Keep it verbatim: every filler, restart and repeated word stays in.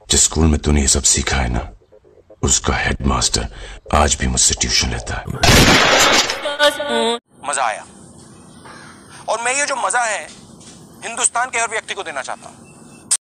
जिस स्कूल में तूने ये सब सीखा है ना, उसका हेडमास्टर आज भी मुझसे ट्यूशन लेता है। मजा आया, और मैं ये जो मजा है हिंदुस्तान के हर व्यक्ति को देना चाहता हूं।